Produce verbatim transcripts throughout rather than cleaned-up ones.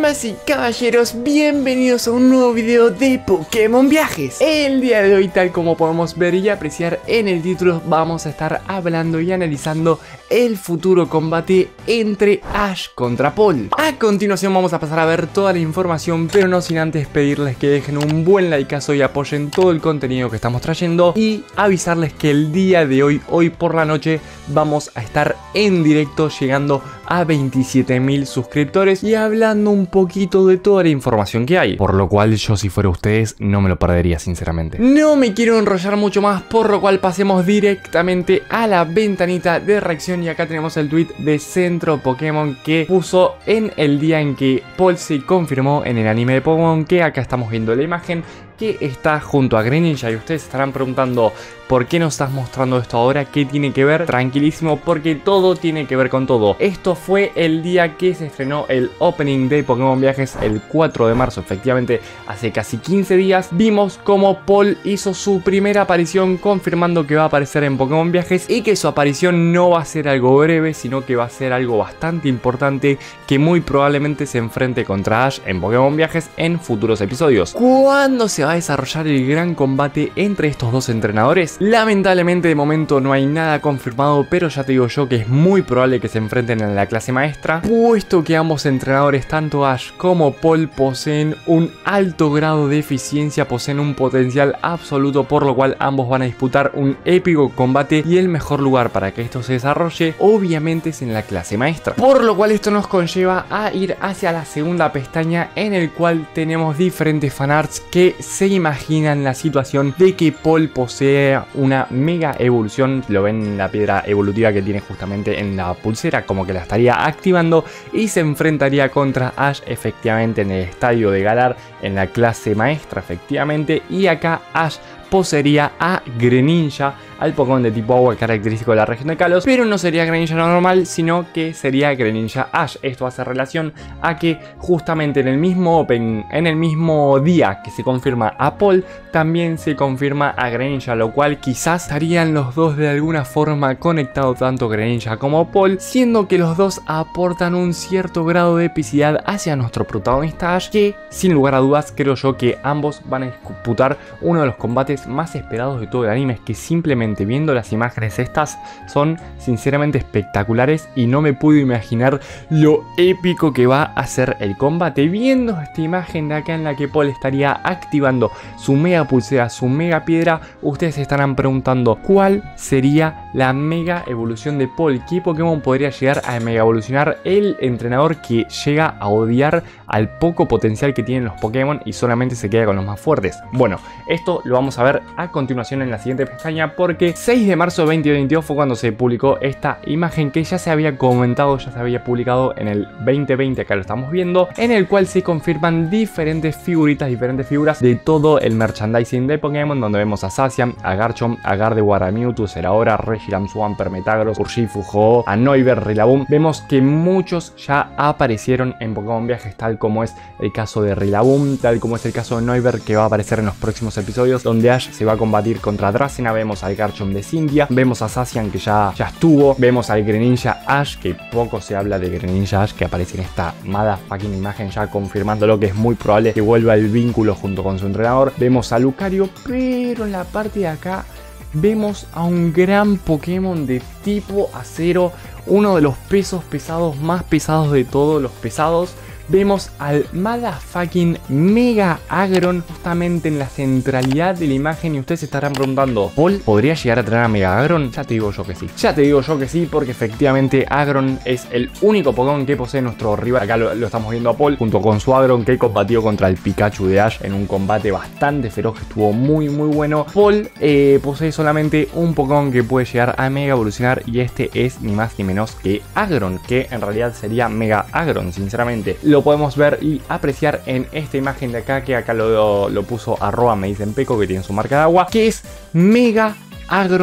Damas y caballeros, bienvenidos a un nuevo video de Pokémon Viajes. El día de hoy, tal como podemos ver y apreciar en el título, vamos a estar hablando y analizando el futuro combate entre Ash contra Paul. A continuación vamos a pasar a ver toda la información, pero no sin antes pedirles que dejen un buen likeazo y apoyen todo el contenido que estamos trayendo, y avisarles que el día de hoy, hoy por la noche, vamos a estar en directo llegando a veintisiete mil suscriptores y hablando un poquito de toda la información que hay, por lo cual yo, si fuera ustedes, no me lo perdería sinceramente. No me quiero enrollar mucho más, por lo cual pasemos directamente a la ventanita de reacción, y acá tenemos el tweet de Centro Pokémon que puso en el día en que Paul se confirmó en el anime de Pokémon, que acá estamos viendo la imagen que está junto a Greninja, y ustedes estarán preguntando ¿por qué nos estás mostrando esto ahora? ¿Qué tiene que ver? Tranquilísimo, porque todo tiene que ver con todo. Esto fue el día que se estrenó el opening de Pokémon Viajes, el cuatro de marzo, efectivamente hace casi quince días. Vimos cómo Paul hizo su primera aparición, confirmando que va a aparecer en Pokémon Viajes y que su aparición no va a ser algo breve, sino que va a ser algo bastante importante, que muy probablemente se enfrente contra Ash en Pokémon Viajes en futuros episodios. ¿Cuándo se va a desarrollar el gran combate entre estos dos entrenadores? Lamentablemente de momento no hay nada confirmado, pero ya te digo yo que es muy probable que se enfrenten en la clase maestra, puesto que ambos entrenadores, tanto Ash como Paul, poseen un alto grado de eficiencia, poseen un potencial absoluto, por lo cual ambos van a disputar un épico combate, y el mejor lugar para que esto se desarrolle obviamente es en la clase maestra, por lo cual esto nos conlleva a ir hacia la segunda pestaña, en el cual tenemos diferentes fanarts que se imaginan la situación de que Paul posea una mega evolución. Lo ven en la piedra evolutiva que tiene justamente en la pulsera, como que la estaría activando, y se enfrentaría contra Ash efectivamente en el estadio de Galar, en la clase maestra efectivamente, y acá Ash poseería a Greninja, al Pokémon de tipo agua característico de la región de Kalos, pero no sería Greninja normal, sino que sería Greninja Ash. Esto hace relación a que justamente en el mismo Open, en el mismo día que se confirma a Paul, también se confirma a Greninja, lo cual quizás estarían los dos de alguna forma conectados, tanto Greninja como Paul, siendo que los dos aportan un cierto grado de epicidad hacia nuestro protagonista Ash, que sin lugar a dudas creo yo que ambos van a disputar uno de los combates más esperados de todo el anime, que simplemente viendo las imágenes estas son sinceramente espectaculares, y no me puedo imaginar lo épico que va a ser el combate. Viendo esta imagen de acá en la que Paul estaría activando su mega pulsera, su mega piedra, ustedes se estarán preguntando ¿cuál sería la mega evolución de Paul? ¿Qué Pokémon podría llegar a mega evolucionar el entrenador que llega a odiar al poco potencial que tienen los Pokémon y solamente se queda con los más fuertes? Bueno, esto lo vamos a ver a continuación en la siguiente pestaña, porque seis de marzo de dos mil veintidós fue cuando se publicó esta imagen, que ya se había comentado, ya se había publicado en el veinte veinte, acá lo estamos viendo, en el cual se confirman diferentes figuritas, diferentes figuras de todo el merchandising de Pokémon, donde vemos a Zacian, a Garchomp, a Gardevoir, a Mewtwo, Zeraora, Reshiram, Swampert, Metagross, Urshifu, Ho-Oh, a Noivern, Rillaboom. Vemos que muchos ya aparecieron en Pokémon Viajes, tal como es el caso de Rillaboom, tal como es el caso de Noivern, que va a aparecer en los próximos episodios, donde Ash se va a combatir contra Dracena. Vemos al Garchomp de Cynthia, vemos a Zacian, que ya, ya estuvo, vemos al Greninja Ash, que poco se habla de Greninja Ash, que aparece en esta motherfucking imagen, ya confirmándolo que es muy probable que vuelva el vínculo junto con su entrenador. Vemos a Lucario, pero en la parte de acá vemos a un gran Pokémon de tipo acero, uno de los pesos pesados más pesados de todos los pesados. Vemos al motherfucking Mega Aggron justamente en la centralidad de la imagen, y ustedes se estarán preguntando ¿Paul podría llegar a tener a Mega Aggron? Ya te digo yo que sí, ya te digo yo que sí, porque efectivamente Aggron es el único Pokémon que posee nuestro rival. Acá lo, lo estamos viendo a Paul junto con su Aggron, que combatió contra el Pikachu de Ash en un combate bastante feroz, que estuvo muy muy bueno. Paul eh, posee solamente un Pokémon que puede llegar a Mega evolucionar, y este es ni más ni menos que Aggron, que en realidad sería Mega Aggron, sinceramente. Lo podemos ver y apreciar en esta imagen de acá, que acá lo, lo puso arroba me dicen Peco, que tiene su marca de agua, que es Mega Aggron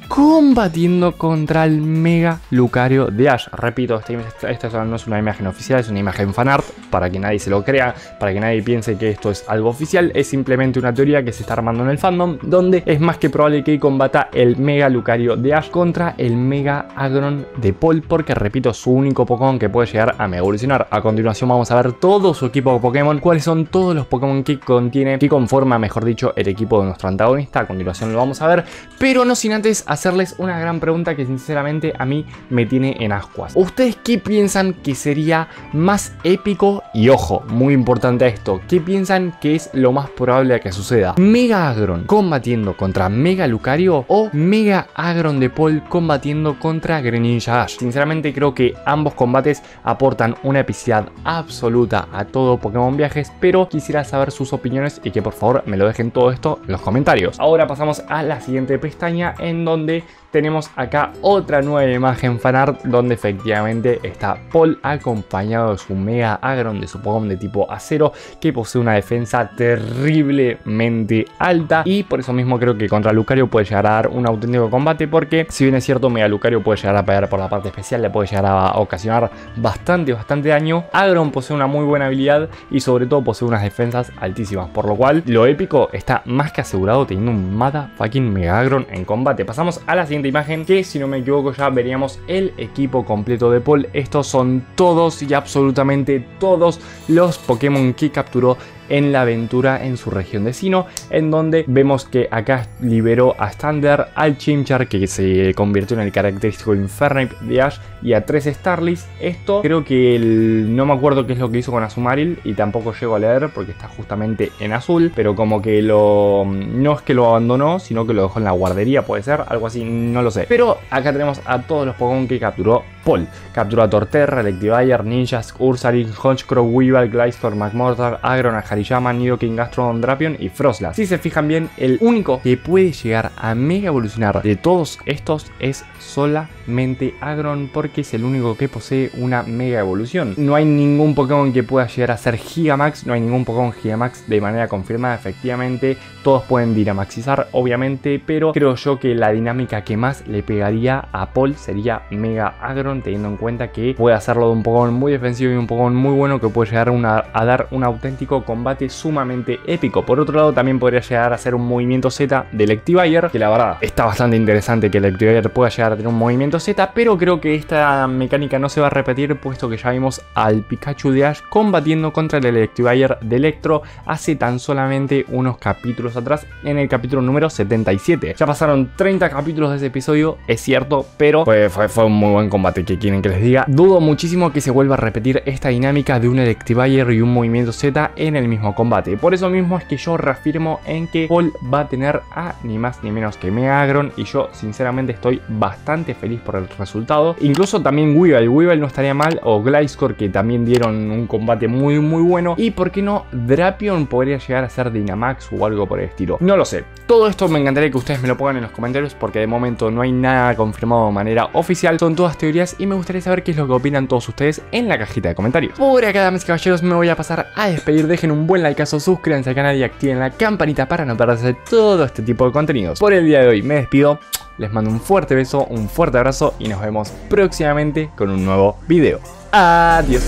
combatiendo contra el Mega Lucario de Ash. Repito, esta, esta no es una imagen oficial, es una imagen fanart, para que nadie se lo crea, para que nadie piense que esto es algo oficial. Es simplemente una teoría que se está armando en el fandom, donde es más que probable que combata el Mega Lucario de Ash contra el Mega Aggron de Paul, porque repito, su único Pokémon que puede llegar a Mega Evolucionar. A continuación vamos a ver todo su equipo de Pokémon, cuáles son todos los Pokémon que contiene, que conforma, mejor dicho, el equipo de nuestro antagonista. A continuación lo vamos a ver, pero no sin antes hacerles una gran pregunta que sinceramente a mí me tiene en ascuas. ¿Ustedes qué piensan que sería más épico? Y ojo, muy importante esto, ¿qué piensan que es lo más probable a que suceda? ¿Mega Aggron combatiendo contra Mega Lucario o Mega Aggron de Paul combatiendo contra Greninja Ash? Sinceramente creo que ambos combates aportan una epicidad absoluta a todo Pokémon Viajes, pero quisiera saber sus opiniones y que por favor me lo dejen todo esto en los comentarios. Ahora pasamos a la siguiente pestaña, en donde tenemos acá otra nueva imagen fanart, donde efectivamente está Paul acompañado de su Mega Aggron, de su Pokémon de tipo acero, que posee una defensa terriblemente alta, y por eso mismo creo que contra Lucario puede llegar a dar un auténtico combate, porque si bien es cierto Mega Lucario puede llegar a pegar por la parte especial, le puede llegar a ocasionar bastante, bastante daño, Aggron posee una muy buena habilidad y sobre todo posee unas defensas altísimas, por lo cual lo épico está más que asegurado teniendo un motherfucking Mega Aggron en combate. Pasamos a la siguiente imagen, que si no me equivoco ya veríamos el equipo completo de Paul. Estos son todos y absolutamente todos los Pokémon que capturó en la aventura en su región de Sinnoh, en donde vemos que acá liberó a Stander, al Chimchar, que se convirtió en el característico Infernape de Ash, y a tres Starlies. Esto creo que el, no me acuerdo qué es lo que hizo con Azumarill y tampoco llego a leer porque está justamente en azul, pero como que lo, no es que lo abandonó, sino que lo dejó en la guardería, puede ser, algo así, no lo sé. Pero acá tenemos a todos los Pokémon que capturó Paul. Capturó a Torterra, Electivire, Ninjask, Ursaring, Honchkrow, Weavile, Gliscor, Magmortar, Aggron, Hariyama, Nidoking, Gastrodon, Drapion y Froslass. Si se fijan bien, el único que puede llegar a Mega Evolucionar de todos estos es solamente Aggron, porque es el único que posee una Mega Evolución. No hay ningún Pokémon que pueda llegar a ser Gigamax, no hay ningún Pokémon Gigamax de manera confirmada. Efectivamente, todos pueden Dynamaxizar, obviamente, pero creo yo que la dinámica que más le pegaría a Paul sería Mega Aggron, teniendo en cuenta que puede hacerlo de un Pokémon muy defensivo y un Pokémon muy bueno que puede llegar una, a dar un auténtico combate sumamente épico. Por otro lado, también podría llegar a hacer un movimiento Z de Electivire, que la verdad está bastante interesante que Electivire pueda llegar a tener un movimiento Z, pero creo que esta mecánica no se va a repetir, puesto que ya vimos al Pikachu de Ash combatiendo contra el Electivire de Electro hace tan solamente unos capítulos atrás, en el capítulo número setenta y siete. Ya pasaron treinta capítulos de ese episodio, es cierto, pero fue, fue, fue un muy buen combate. ¿Qué quieren que les diga? Dudo muchísimo que se vuelva a repetir esta dinámica de un Electivire y un movimiento Z en el mismo combate. Por eso mismo es que yo reafirmo en que Paul va a tener a ni más ni menos que Mega Aggron, y yo sinceramente estoy bastante feliz por el resultado. Incluso también Weavile, Weavile no estaría mal, o Gliscor, que también dieron un combate muy muy bueno, y por qué no Drapion podría llegar a ser Dynamax o algo por el estilo. No lo sé. Todo esto me encantaría que ustedes me lo pongan en los comentarios, porque de momento no hay nada confirmado de manera oficial, son todas teorías y me gustaría saber qué es lo que opinan todos ustedes en la cajita de comentarios. Por acá, damas y caballeros, me voy a pasar a despedir. Dejen un buen likeazo, suscríbanse al canal y activen la campanita para no perderse todo este tipo de contenidos. Por el día de hoy me despido, les mando un fuerte beso, un fuerte abrazo y nos vemos próximamente con un nuevo video. Adiós.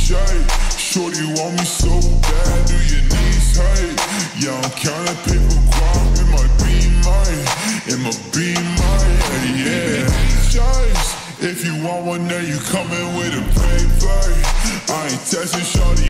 Shorty want me so bad, do your knees hurt? Yeah, I'm counting paper.